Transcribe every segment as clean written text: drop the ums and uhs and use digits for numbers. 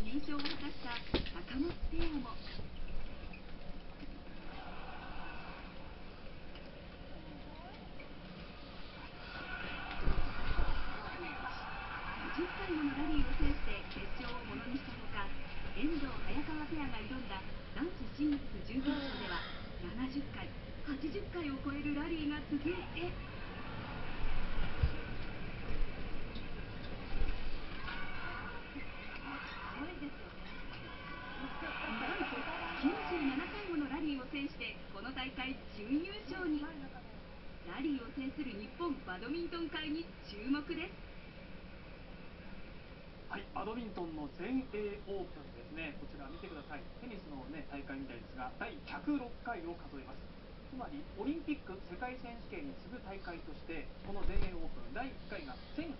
優勝を果たした高松ペアも。50回ものラリーを制して決勝をものにしたほか、遠藤・早川ペアが挑んだ男子シングルス準決勝では70回、80回を超えるラリーが続いて、なんと97回ものラリーを制してこの大会準優勝に。ラリーを制する日本バドミントン界に注目です。 はい、バドミントンの全英オープンですね。こちら見てください。テニスの、大会みたいですが、第106回を数えます。つまりオリンピック世界選手権に次ぐ大会として、この全英オープン第1回が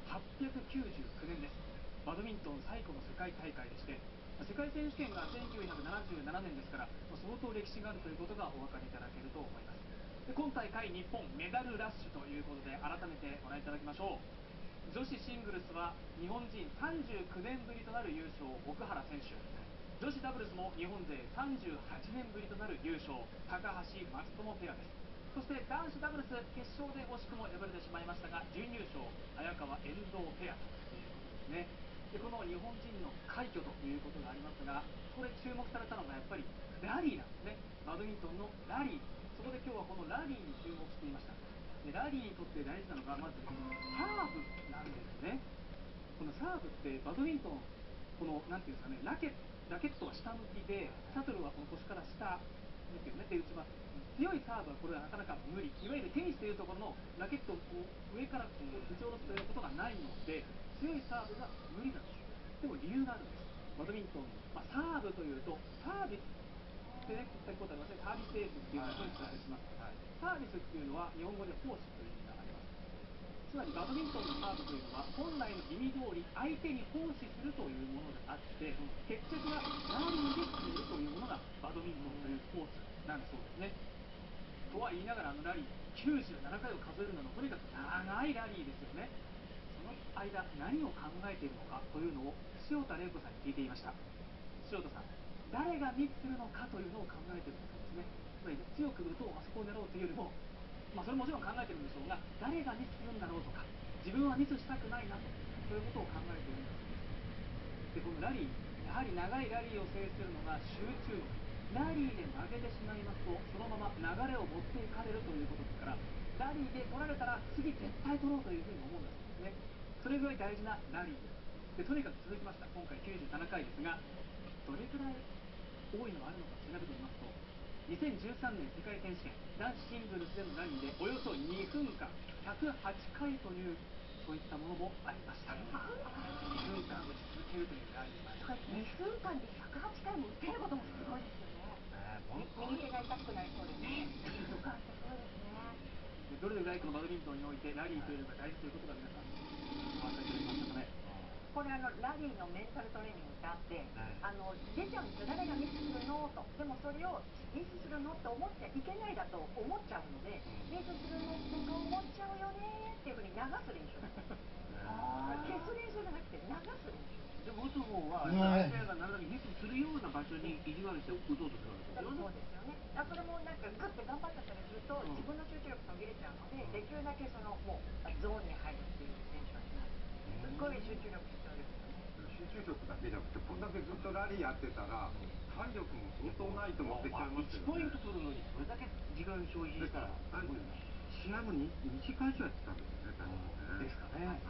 1899年です。バドミントン最古の世界大会でして、世界選手権が1977年ですから、相当歴史があるということがお分かりいただけると思います。で、今大会日本メダルラッシュということで、改めてご覧いただきましょう。女子シングルスは日本人39年ぶりとなる優勝、奥原選手。女子ダブルスも日本勢38年ぶりとなる優勝、高橋・松友ペアです。そして男子ダブルス決勝で惜しくも敗れてしまいましたが、準優勝、早川・遠藤ペアということですね。で、この日本人の快挙ということがありますが、これ注目されたのがやっぱりラリーなんですね。バドミントンのラリー。そこで今日はこのラリーに注目していました。で、ラリーにとって大事なのがまずサーブなんですね。このサーブってバドミントン、このなんていうんですかね、ラケットは下向きで、シャトルはこの腰から下向きで打ちます。強いサーブはこれはなかなか無理。いわゆるテニスというところのラケットをこう上からこう打ち下ろすということがないので、強いサーブが無理なんです。でも理由があるんです。バドミントンの、サーブというとサービスでね、聞いたことありません。サービスエースっていうのをドイツでします。サービスっていうのは日本語で奉仕という意味があります。つまりバドミントンのサーブというのは本来の意味通り相手に奉仕するというものであって、決着はラリーで決めるというものがバドミントンというスポーツなんだそうですね。とは言いながらラリー97回を数えるのがとにかく長いラリーですよね。その間何を考えているのかというのを塩田玲子さんに聞いていました。塩田さん、誰がミスするのかというのを考えているんだそうですね。つまり強く打とう、あそこを狙おうというよりも、それもちろん考えてるんでしょうが、誰がミスするんだろうとか、自分はミスしたくないなと、そういうことを考えているんだそうです。で、このラリー、やはり長いラリーを制するのが集中力。ラリーで負けてしまいますと、そのまま流れを持っていかれるということですから、ラリーで取られたら次絶対取ろうというふうに思うんだそうですね。それぐらい大事なラリーです。で、とにかく続きました。今回97回ですが、どれくらい多いのがあるのか調べてみますと、2013年世界選手権男子シングルスでのラリーでおよそ2分間108回というそういったものもありました。2分間打ち続けるというラリーもありますね。 2分間で108回も打てることもすごいですよね。右手が痛くなりそうですね。2分間ってすごいですね。 どれぐらいこのバドミントンにおいてラリーというのが大事ということが皆さんお分かりいただけましたかね。 これラリーのメンタルトレーニングってあって、出ちゃうんですよ。誰がミスするのと。でもそれをミスするのって思っちゃいけないだと思っちゃうので、ミスするのって思っちゃうよねっていうふうに流す練習なんです。消す練習じゃなくて流す練習。 でも打つ方は相手がなるだけミスするような場所に意地悪して打とうとするわけですよね。 そうですよね。それもなんかグッて頑張っちゃったりすると、自分の集中力途切れちゃうので、できるだけそのもうゾーンに入るっていう練習はします。すっごい集中力必要ですよね。 集中力だけじゃなくて、こんだけずっとラリーやってたら、体力も相当ないと持ってきちゃいますよね。 1ポイント取るのにそれだけ時間消費したらすごいな。 試合も2時間以上やってたんですよね、確かね。 ですかね。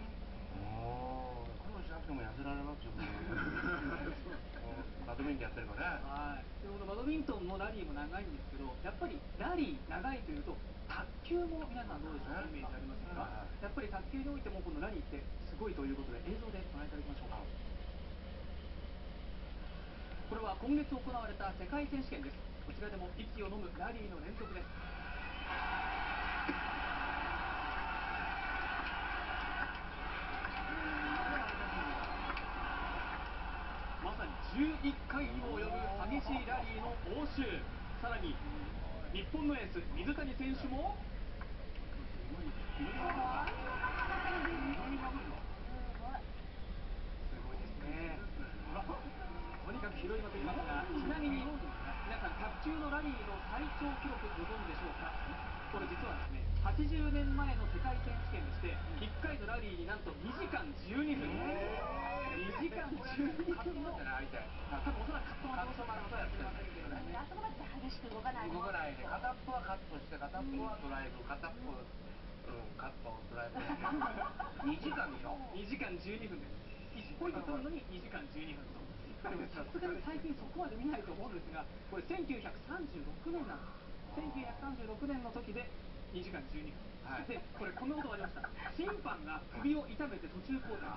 苦労しなくても痩せられますよね。バドミントンやってるとね。 でこのバドミントンのラリーも長いんですけど、やっぱりラリー長いというと卓球も皆さんどうでしょうか、イメージありませんか。やっぱり卓球においてもこのラリーってすごいということで映像でご覧いただきましょうか。これは今月行われた世界選手権です。こちらでも息を飲むラリーの連続です。まさに11回にも及ぶ激しいラリーの応酬。さらに日本のエース水谷選手もすごいですね。 まくりますが、ちなみに皆さん卓球のラリーの最長記録ご存知でしょうか。これ実はですね、80年前の世界選手権でして、1回のラリーになんと2時間12分、2時間12分の、多分おそらくカットマンとやってるんですけどね。 あそこまで激しく動かない動かないで、片っぽはカットして、片っぽはドライブ、片っぽカットドライブ2時間でしょ。 2時間12分です。1ポイント取るのに2時間12分と。でもさすがに最近そこまで見ないと思うんですが、これ1936年なんです。1936年の時で2時間12分、はい、でこれこんなことがありました。審判が首を痛めて途中交代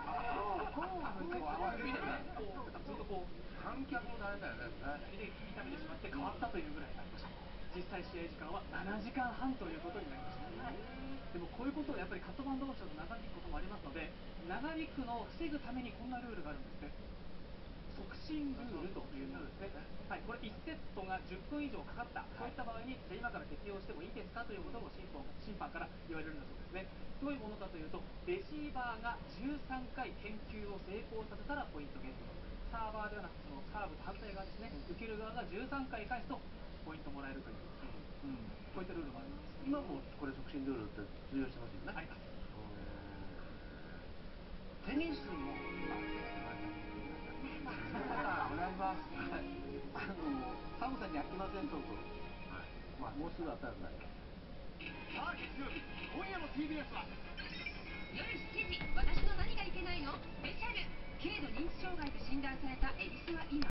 ずっとこう観客も大変だよね。 痛めてしまって変わったというぐらいになりました。実際試合時間は7時間半ということになりました。でもこういうことをやっぱりカットバンド同士だと長引くこともありますので、長引くのを防ぐためにこんなルールがあるんですね。促進ルールというものですね。はい、これ1セットが10分以上かかった、そういった場合に今から適用してもいいですかということも審判から言われるんだそうですね。どういうものかというと、レシーバーが13回返球を成功させたらポイントゲットと、サーバーではなくそのサーブと反対側ですね、受ける側が13回返すとポイントもらえるという、こういったルールもあるんです。 今もこれ促進ルールって通用してますよね。 あります。 テニスもお願いします。 寒さに飽きませんとと、まあもうすぐ暖かくなる。 さあ月曜日、今夜の TBS は夜7時、私の何がいけないのスペシャル。軽度認知障害と診断された恵比寿は今